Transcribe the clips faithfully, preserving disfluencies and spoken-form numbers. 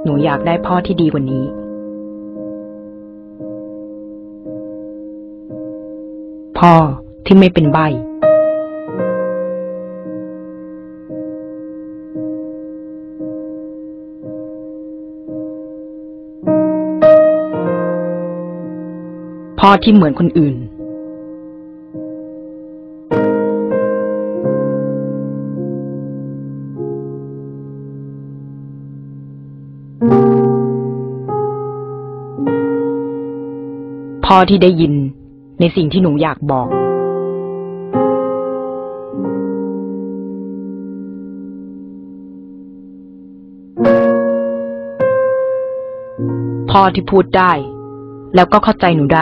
นูอยากได้พ่อที่ดีกว่านี้พ่อที่ไม่เป็นใบ้พ่อที่เหมือนคนอื่นพ่อที่ได้ยินในสิ่งที่หนูอยากบอกพ่อที่พูดได้แล้วก็เข้าใจหนูได้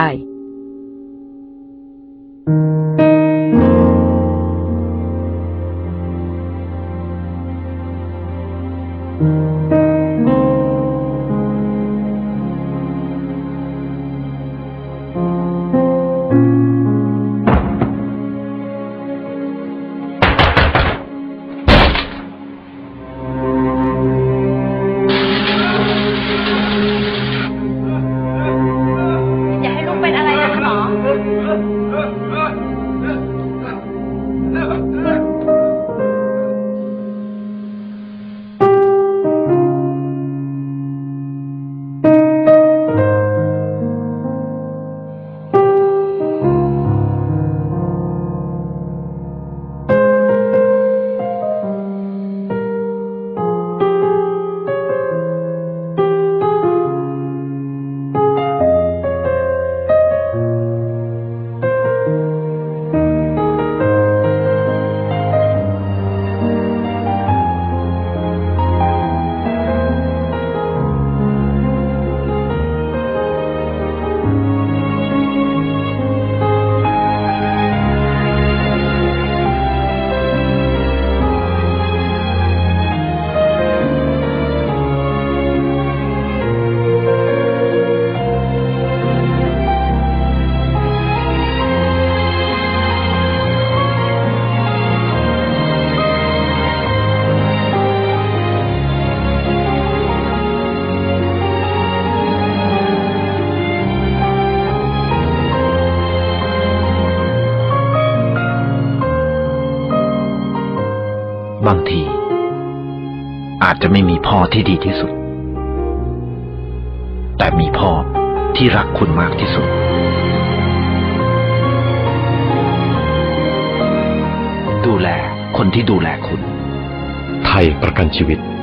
บางทีอาจจะไม่มีพ่อที่ดีที่สุดแต่มีพ่อที่รักคุณมากที่สุดดูแลคนที่ดูแลคุณไทยประกันชีวิต